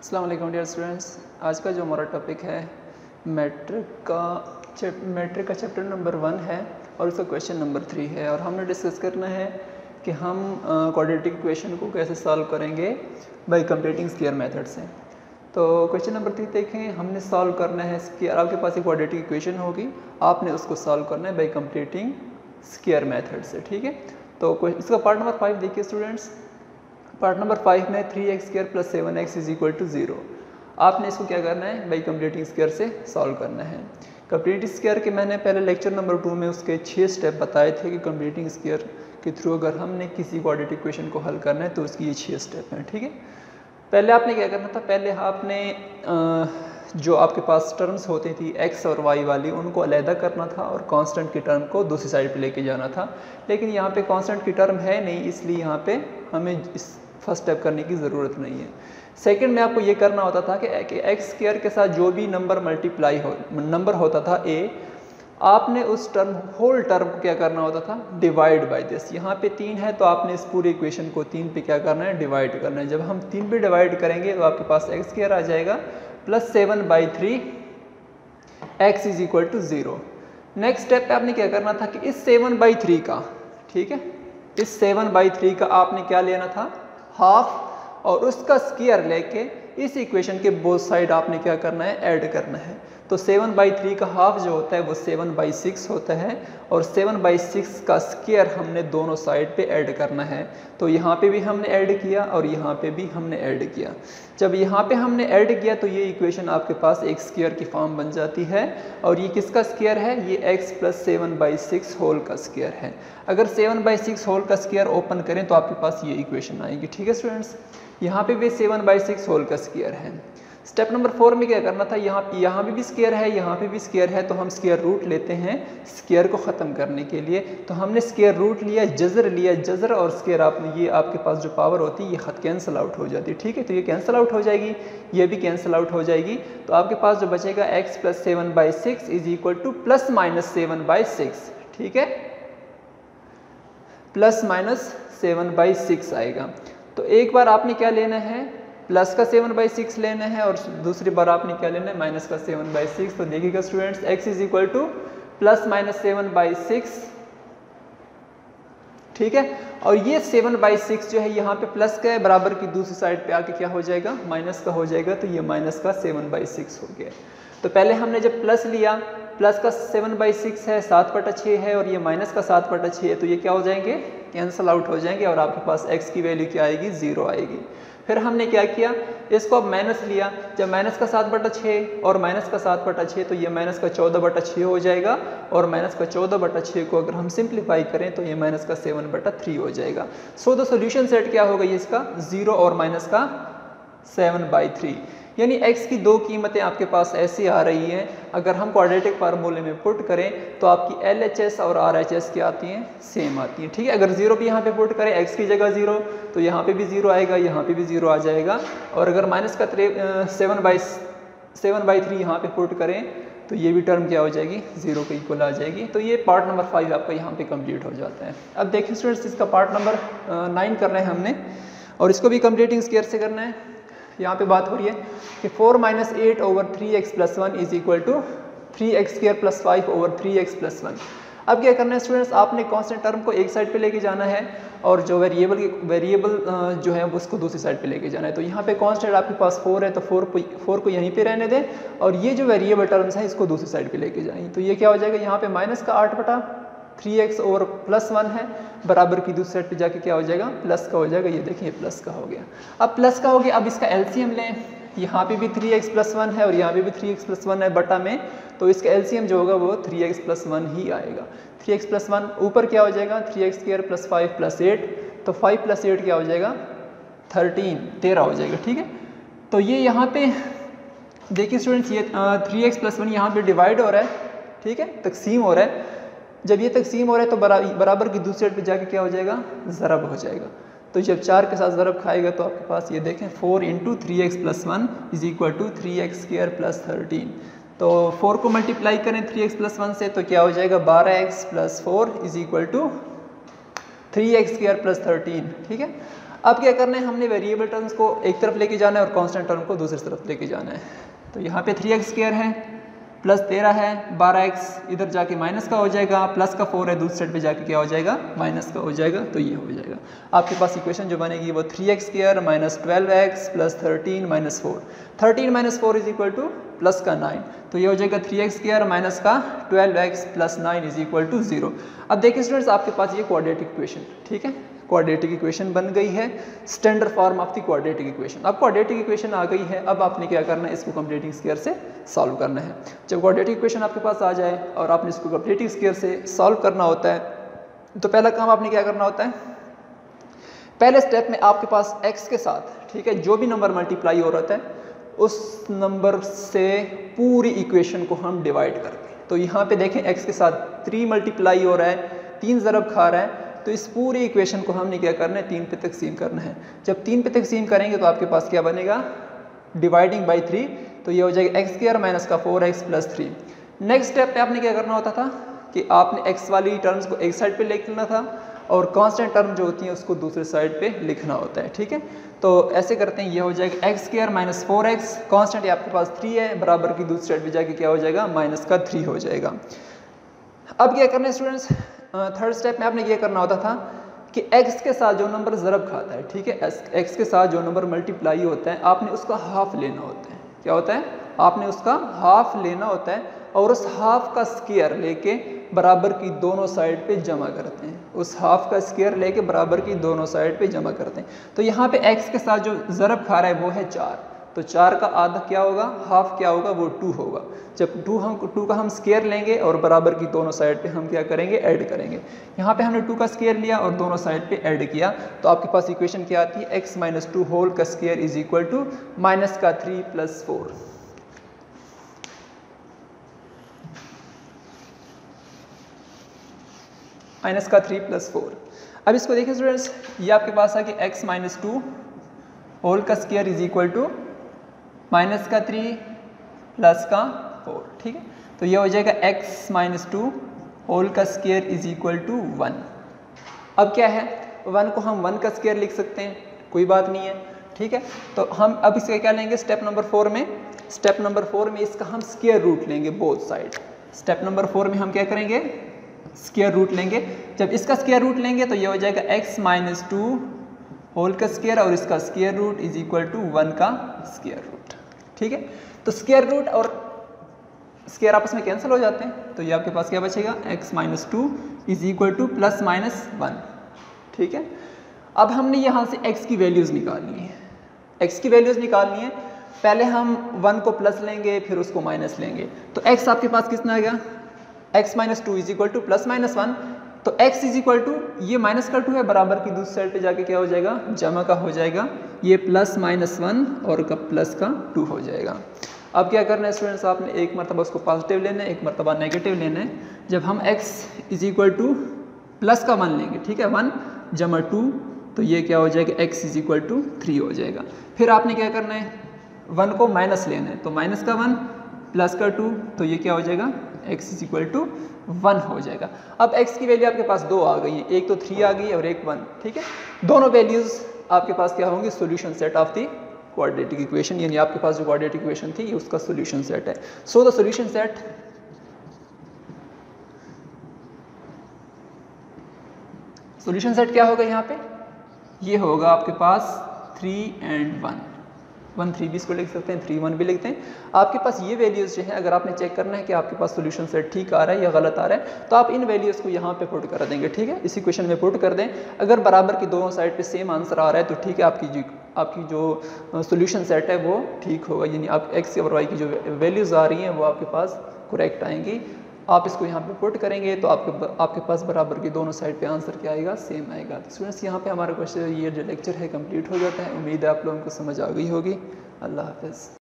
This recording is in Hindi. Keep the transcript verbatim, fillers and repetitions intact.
अस्सलाम वालेकुम डियर स्टूडेंट्स। आज का जो हमारा टॉपिक है मैट्रिक का मैट्रिक का चैप्टर नंबर वन है और उसका क्वेश्चन नंबर थ्री है और हमने डिस्कस करना है कि हम क्वाड्रेटिक इक्वेशन को कैसे सॉल्व करेंगे बाय कंप्लीटिंग स्क्वायर मेथड से। तो क्वेश्चन नंबर थ्री देखें, हमने सॉल्व करना है स्क्वायर। आपके पास एक क्वाड्रेटिक इक्वेशन होगी, आपने उसको सॉल्व करना है बाय कंप्लीटिंग स्क्वायर मेथड से। ठीक है, तो इसका पार्ट नंबर फाइव देखिए स्टूडेंट्स। पार्ट नंबर फाइव में three x square plus seven X is equal to zero. आपने इसको क्या करना है, बाई कंप्लीटिंग स्क्वायर से सॉल्व करना है। कंप्लीटिंग स्क्वायर के मैंने पहले लेक्चर नंबर टू में उसके छः स्टेप बताए थे कि कंप्लीटिंग स्क्वायर के थ्रू अगर हमने किसी क्वाड्रेटिक इक्वेशन को हल करना है तो उसकी ये छः स्टेप हैं। ठीक है, पहले आपने क्या करना था, पहले आपने जो आपके पास टर्म्स होती थी एक्स और वाई वाली, उनको अलहदा करना था और कांस्टेंट की टर्म को दूसरी साइड पे लेके जाना था। लेकिन यहाँ पे कांस्टेंट की टर्म है नहीं, इसलिए यहाँ पे हमें इस फर्स्ट स्टेप करने की ज़रूरत नहीं है। सेकंड में आपको ये करना होता था कि एक्स स्क्वायर के साथ जो भी नंबर मल्टीप्लाई हो नंबर होता था ए, आपने उस टर्म होल टर्म को क्या करना होता था, डिवाइड बाय दिस। यहाँ पे तीन है तो आपने इस पूरी इक्वेशन को तीन पे क्या करना है, डिवाइड करना है। जब हम तीन पे डिवाइड करेंगे तो आपके पास एक्स स्क्वायर आ जाएगा plus seven by three x is equal to zero. Next step पे आपने क्या करना था कि इस सेवन बाई थ्री का, ठीक है, इस सेवन बाई थ्री का आपने क्या लेना था, हाफ, और उसका स्क्वायर लेके इस इक्वेशन के बोथ साइड आपने क्या करना है, ऐड करना है। तो सेवन बाई थ्री का हाफ जो होता है वो सेवन बाई सिक्स होता है और सेवन बाई सिक्स का स्क्वायर हमने दोनों साइड पे ऐड करना है। तो यहाँ पे भी हमने ऐड किया और यहाँ पे भी हमने ऐड किया। जब यहाँ पे हमने ऐड किया तो ये इक्वेशन आपके पास एक स्क्वायर की फॉर्म बन जाती है और ये किसका स्क्वायर है, ये x plus seven by six whole का स्क्वायर है। अगर सेवन बाई सिक्स होल का स्क्वायर ओपन करें तो आपके पास ये इक्वेशन आएगी। ठीक है स्टूडेंट्स, यहाँ पे भी सेवन बाई सिक्स होल का स्क्वायर है। स्टेप नंबर फोर में क्या करना था, यहाँ यहाँ पे भी स्क्वायर है, यहाँ पे भी स्क्वायर है, तो हम स्क्वायर रूट लेते हैं स्क्वायर को ख़त्म करने के लिए। तो हमने स्क्वायर रूट लिया, जज़र लिया, जज़र और स्क्वायर आपने, ये आपके पास जो पावर होती है ये खत कैंसिल आउट हो जाती है। ठीक है, तो ये कैंसिल आउट हो जाएगी, ये भी कैंसिल आउट हो जाएगी। तो आपके पास जो बचेगा x plus seven by six is equal to plus minus seven by six. ठीक है, plus minus seven by six आएगा। तो एक बार आपने क्या लेना है, प्लस का सेवन बाई सिक्स लेना है और दूसरी बार आपने क्या लेना है, माइनस का सेवन बाई सिक्स। तो देखिएगा students, x is equal to plus minus seven by six. ठीक है, और ये सेवन बाई सिक्स जो है यहाँ पे प्लस का है, बराबर की दूसरी साइड पे आके क्या हो जाएगा, माइनस का हो जाएगा। तो ये माइनस का सेवन बाई सिक्स हो गया। तो पहले हमने जब प्लस लिया, प्लस का सेवन बाई सिक्स है, सात बटा छः है, और ये माइनस का सात बटा छः है, तो ये क्या हो जाएंगे, कैंसिल आउट हो जाएंगे और आपके पास x की वैल्यू क्या आएगी, ज़ीरो आएगी। फिर हमने क्या किया, इसको अब माइनस लिया, जब माइनस का सात बटा छः और माइनस का सात बटा छः, तो ये माइनस का चौदह बटा छः हो जाएगा और माइनस का चौदह बटा छः को अगर हम सिंप्लीफाई करें तो ये माइनस का सेवन बटा थ्री हो जाएगा। सो द सोल्यूशन सेट क्या होगा, ये इसका ज़ीरो और माइनस का सेवन बाई थ्री। यानी x की दो कीमतें आपके पास ऐसी आ रही हैं, अगर हम क्वाड्रेटिक फार्मूले में पुट करें तो आपकी एल एच एस और आर एच एस क्या आती हैं, सेम आती हैं। ठीक है, अगर जीरो भी यहाँ पे पुट करें, x की जगह जीरो, तो यहाँ पे भी जीरो आएगा, यहाँ पे भी जीरो आ जाएगा। और अगर माइनस का seven by seven by three यहाँ पे पुट करें तो ये भी टर्म क्या हो जाएगी, जीरो के इक्वल आ जाएगी। तो ये पार्ट नंबर फाइव आपका यहाँ पे कंप्लीट हो जाता है। अब देखिए स्टूडेंट्स, इसका पार्ट नंबर नाइन करना है हमने और इसको भी कंप्लीटिंग स्क्वायर से करना है। यहाँ पे बात हो रही है कि four minus eight over three x plus one is equal to three x square plus five over three x plus one. अब क्या करना है स्टूडेंट्स, आपने कांस्टेंट टर्म को एक साइड पे लेके जाना है और जो वेरिएबल वेरिएबल जो है उसको दूसरी साइड पे लेके जाना है। तो यहाँ पे कांस्टेंट आपके पास फोर है, तो फोर फोर को यहीं पे रहने दें और ये जो वेरिएबल टर्म्स हैं इसको दूसरी साइड पे लेके जाएंगे। तो ये क्या हो जाएगा, यहाँ पे माइनस का आठ बटा थ्री एक्स और प्लस वन है, बराबर की दूसरी साइड पे जाके क्या हो जाएगा, प्लस का हो जाएगा। ये देखिए प्लस का हो गया। अब प्लस का हो गया, अब इसका एलसीएम लें। यहाँ पे भी थ्री एक्स प्लस वन है और यहाँ पे भी थ्री एक्स प्लस वन है बटा में, तो इसका एलसीएम जो होगा वो थ्री एक्स प्लस वन ही आएगा। थ्री एक्स प्लस वन ऊपर क्या हो जाएगा, three x square plus five plus eight, तो फाइव प्लस एट क्या हो जाएगा, थर्टीन, तेरह हो जाएगा। ठीक है, तो ये यहाँ पे देखिए स्टूडेंट्स, ये थ्री एक्स प्लस वन यहाँ पे डिवाइड हो रहा है, ठीक है, तकसीम हो रहा है। जब ये तकसीम हो रहा है तो बरा, बराबर की दूसरी साइड पे जाके क्या हो जाएगा, ज़रब हो जाएगा। तो जब चार के साथ ज़रब खाएगा तो आपके पास ये देखें four into three x plus one is equal to three x square plus thirteen. तो फोर को मल्टीप्लाई करें थ्री एक्स प्लस वन से तो क्या हो जाएगा, बारह x plus four is equal to three x square plus thirteen. ठीक है, अब क्या करना है, हमने वेरिएबल टर्म्स को एक तरफ लेके जाना है और कांस्टेंट टर्म को दूसरी तरफ लेके जाना है। तो यहाँ पे थ्री एक्स स्क्वायर है प्लस तेरह है, बारह एक्स इधर जाके माइनस का हो जाएगा, प्लस का फोर है दूसरी साइड पे जाके क्या हो जाएगा, माइनस का हो जाएगा। तो ये हो जाएगा आपके पास इक्वेशन जो बनेगी वो three x square minus twelve x plus thirteen minus four, thirteen minus four is equal to plus का नाइन। तो ये हो जाएगा थ्री एक्स स्क्वायर माइनस का twelve x plus nine is equal to zero. अब देखिए स्टूडेंट्स, आपके पास ये क्वाड्रेटिक इक्वेशन, ठीक है, क्वाड्रेटिक इक्वेशन बन गई है, standard form of the quadratic equation. अब क्वाड्रेटिक इक्वेशन आ गई है, अब आपने क्या करना है, इसको कंप्लीटिंग स्क्वायर से सॉल्व करना है। जब क्वाड्रेटिक इक्वेशन आपके पास आ जाए और आपने इसको कंप्लीटिंग स्क्वायर से सॉल्व करना होता है, तो पहला काम आपने क्या करना होता है, पहले स्टेप में आपके पास x के साथ, ठीक है, जो भी नंबर मल्टीप्लाई हो रहा है उस नंबर से पूरी इक्वेशन को हम डिवाइड करते हैं। तो यहाँ पे देखें x के साथ थ्री मल्टीप्लाई हो रहा है, तीन ज़रब खा रहा है, तो इस पूरी इक्वेशन को हमने क्या करना है, तीन पे तकसीम करना है। जब तीन पे तकसीम करेंगे तो आपके पास क्या बनेगा, डिवाइडिंग बाई थ्री, तो ये हो जाएगा एक्स स्क्वायर माइनस का four x plus three. Next step पे आपने क्या करना होता था कि आपने एक्स वाली टर्म्स को एक साइड पे लिखना था और कांस्टेंट टर्म जो होती है उसको दूसरे साइड पे लिखना होता है, ठीक है। तो ऐसे करते हैं, ये हो जाएगा x square minus four x, constant आपके पास थ्री है, बराबर की दूसरी साइड पे जाके क्या हो जाएगा, माइनस का थ्री हो जाएगा। अब क्या करना है स्टूडेंट्स, थर्ड स्टेप में आपने ये करना होता था कि x के साथ जो नंबर ज़रब खाता है, ठीक है, x के साथ जो नंबर मल्टीप्लाई होता है आपने उसका हाफ लेना होता है। क्या होता है, आपने उसका हाफ लेना होता है और उस हाफ का स्क्वायर लेके बराबर की दोनों साइड पे जमा करते हैं, उस हाफ का स्क्वायर लेके बराबर की दोनों साइड पे जमा करते हैं। तो यहाँ पे x के साथ जो ज़रब खा रहा है वो है चार, तो चार का आधा क्या होगा, हाफ क्या होगा, वो टू होगा। जब टू हम टू का हम स्क्वायर लेंगे और बराबर की दोनों साइड पे हम क्या करेंगे, ऐड करेंगे। यहाँ पे हमने टू का स्क्वायर लिया और दोनों साइड पे ऐड किया, तो आपके पास इक्वेशन क्या आती है, x माइनस टू होल का square is equal to minus का थ्री प्लस फोर। माइनस का थ्री प्लस फोर। अब इसको देखिए स्टूडेंट्स, ये आपके पास है कि x माइनस टू होल का square is equal to minus का थ्री प्लस का फोर, ठीक है। तो ये हो जाएगा x माइनस टू होल का square is equal to one. अब क्या है, वन को हम वन का स्क्वायर लिख सकते हैं, कोई बात नहीं है, ठीक है। तो हम अब इसका क्या लेंगे, स्टेप नंबर फोर में, स्टेप नंबर फोर में इसका हम स्क्वायर रूट लेंगे both side. Step number four में हम क्या करेंगे, स्क्वायर रूट लेंगे। जब इसका स्क्वायर रूट लेंगे तो ये हो जाएगा x माइनस टू होल का स्क्वायर और इसका square root is equal to one का स्क्वायर रूट, ठीक है। तो स्क्वायर रूट और स्क्वायर आपस में कैंसिल हो जाते हैं, तो ये आपके पास क्या बचेगा, x minus two is equal to plus minus one, ठीक है। अब हमने यहाँ से x की वैल्यूज़ निकालनी है, x की वैल्यूज़ निकालनी है, पहले हम वन को प्लस लेंगे फिर उसको माइनस लेंगे। तो x आपके पास कितना आ गया, x minus two is equal to plus minus one, तो x इज इक्वल टू ये माइनस का टू है, बराबर की दूसरी साइड पे जाके क्या हो जाएगा, जमा का हो जाएगा, ये प्लस माइनस वन और का प्लस का टू हो जाएगा। अब क्या करना है स्टूडेंट्स, आपने एक मरतबा उसको पॉजिटिव लेना है, एक मरतबा नेगेटिव लेना है। जब हम x is equal to plus का वन लेंगे, ठीक है, वन जमा टू, तो ये क्या हो जाएगा, x is equal to three हो जाएगा। फिर आपने क्या करना है, वन को माइनस लेना है, तो माइनस का वन प्लस का टू, तो ये क्या हो जाएगा, x is equal to one हो जाएगा। अब x की वैल्यू आपके पास दो आ गई है, एक तो थ्री आ गई है और एक वन, ठीक है। दोनों वैल्यूज़ आपके पास क्या होंगे, solution set of the quadratic equation, यानी आपके पास जो क्वाड्रेटिक इक्वेशन थी ये उसका सॉल्यूशन सेट है। So the solution set, solution set क्या होगा यहाँ पे, ये होगा आपके पास three and one, one three भी इसको लिख सकते हैं, थ्री वन भी लिखते हैं। आपके पास ये वैल्यूज़ जो है, अगर आपने चेक करना है कि आपके पास सॉल्यूशन सेट ठीक आ रहा है या गलत आ रहा है, तो आप इन वैल्यूज़ को यहाँ पे पुट कर देंगे, ठीक है, इस इक्वेशन में पुट कर दें। अगर बराबर की दोनों साइड पे सेम आंसर आ रहा है तो ठीक है, आपकी जो आपकी जो सॉल्यूशन सेट है वो ठीक होगा, यानी आप एक्स और वाई की जो वैल्यूज़ आ रही हैं वो आपके पास करेक्ट आएंगी। आप इसको यहाँ पे पुट करेंगे तो आपके आपके पास बराबर की दोनों साइड पे आंसर क्या आएगा, सेम आएगा। तो स्टूडेंट्स, यहाँ पे हमारा क्वेश्चन ये जो लेक्चर है कंप्लीट हो जाता है। उम्मीद है आप लोगों को समझ आ गई होगी। अल्लाह हाफ़िज़।